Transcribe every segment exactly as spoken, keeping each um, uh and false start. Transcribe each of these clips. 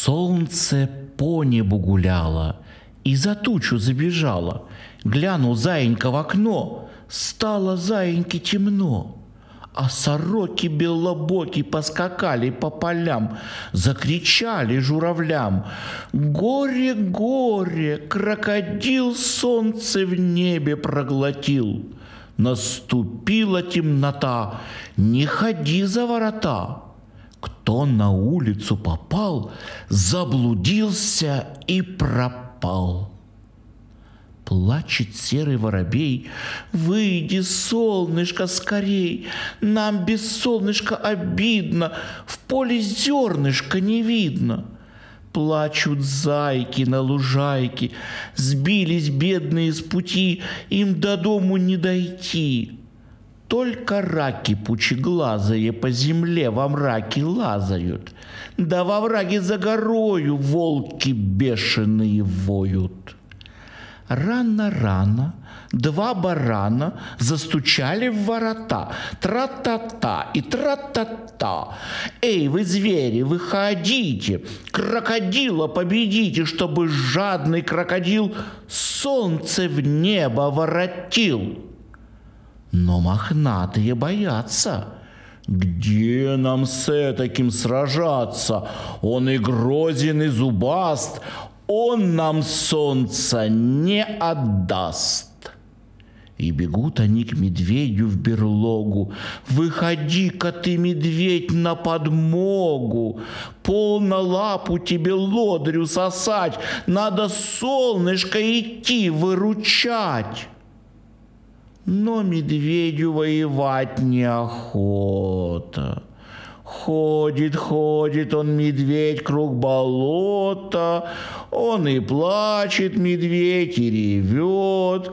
Солнце по небу гуляло и за тучу забежало. Глянул заинька в окно, стало заиньке темно. А сороки белобоки поскакали по полям, закричали журавлям: «Горе, горе, крокодил солнце в небе проглотил! Наступила темнота, не ходи за ворота!» Кто на улицу попал, заблудился и пропал. Плачет серый воробей: «Выйди, солнышко, скорей! Нам без солнышка обидно, в поле зернышка не видно!» Плачут зайки на лужайке, сбились бедные с пути, им до дому не дойти. Только раки пучеглазые по земле во мраке лазают, да во враге за горою волки бешеные воют. Рано-рано два барана застучали в ворота. Тра-та-та и тра-та-та. «Эй, вы, звери, выходите, крокодила победите, чтобы жадный крокодил солнце в небо воротил!» Но мохнатые боятся. «Где нам с этаким сражаться? Он и грозен, и зубаст, он нам солнца не отдаст!» И бегут они к медведю в берлогу: «Выходи-ка ты, медведь, на подмогу! Полно лапу тебе лодырю сосать, надо солнышко идти выручать!» Но медведю воевать неохота. Ходит, ходит он, медведь, круг болота. Он и плачет, медведь, и ревет.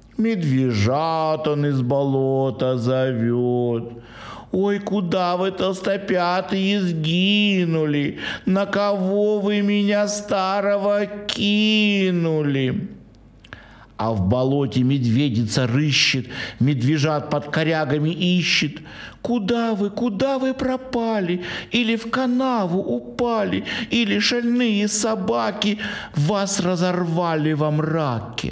Медвежат он из болота зовет. «Ой, куда вы, толстопятые, сгинули? На кого вы меня старого кинули?» А в болоте медведица рыщет, медвежат под корягами ищет. «Куда вы, куда вы пропали? Или в канаву упали, или шальные собаки вас разорвали во мраке?»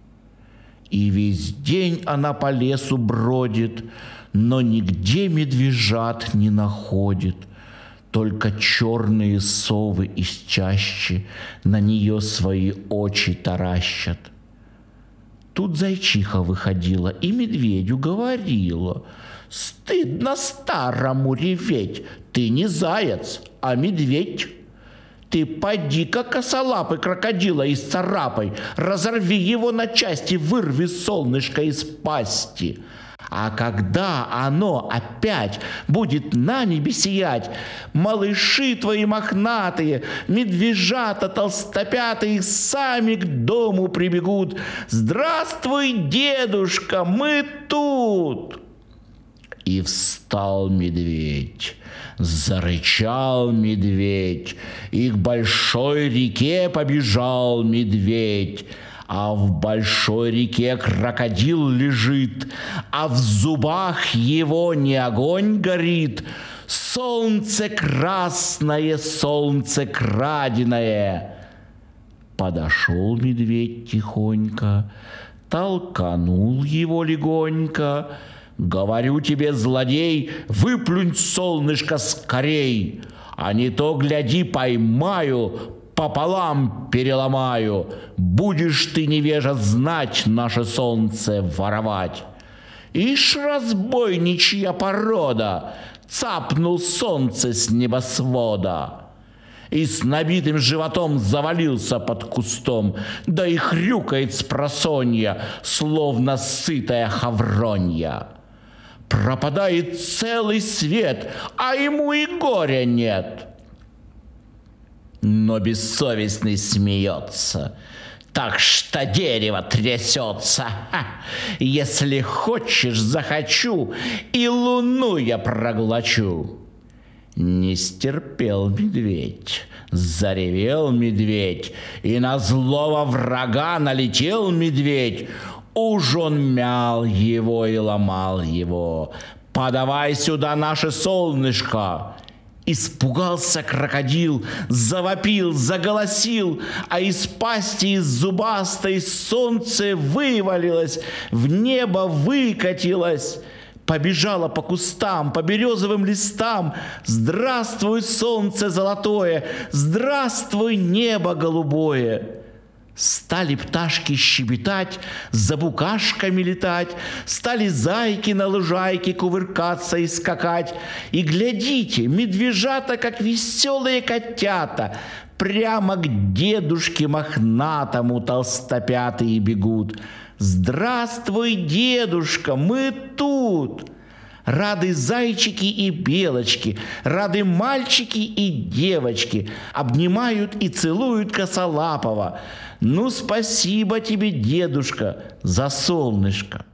И весь день она по лесу бродит, но нигде медвежат не находит. Только черные совы из чащи на нее свои очи таращат. Тут зайчиха выходила и медведю говорила: «Стыдно старому реветь, ты не заяц, а медведь. Ты поди-ка косолапый крокодила исцарапай, разорви его на части, вырви солнышко из пасти. А когда оно опять будет на небе сиять, малыши твои мохнатые, медвежата толстопятые сами к дому прибегут: «Здравствуй, дедушка, мы тут!» И встал медведь, зарычал медведь, и к большой реке побежал медведь. А в большой реке крокодил лежит, а в зубах его не огонь горит. Солнце красное, солнце краденое. Подошел медведь тихонько, толканул его легонько: «Говорю тебе, злодей, выплюнь солнышко скорей, а не то, гляди, поймаю, пополам переломаю. Будешь ты, невежа, знать наше солнце воровать». Ишь, разбойничья порода, цапнул солнце с небосвода и с набитым животом завалился под кустом, да и хрюкает спросонья, словно сытая хавронья. Пропадает целый свет, а ему и горя нет. Но бессовестный смеется: «Так что дерево трясется! Ха! Если хочешь, захочу, и луну я проглочу!» Не стерпел медведь, заревел медведь, и на злого врага налетел медведь. Уж он мял его и ломал его: «Подавай сюда наше солнышко!» Испугался крокодил, завопил, заголосил, а из пасти из зубастой солнце вывалилось, в небо выкатилось. Побежала по кустам, по березовым листам. Здравствуй, солнце золотое, здравствуй, небо голубое. Стали пташки щебетать, за букашками летать, стали зайки на лужайке кувыркаться и скакать. И глядите, медвежата, как веселые котята, прямо к дедушке мохнатому толстопятые бегут. Здравствуй, дедушка, мы тут! Рады зайчики и белочки, рады мальчики и девочки, обнимают и целуют косолапого. Ну, спасибо тебе, дедушка, за солнышко.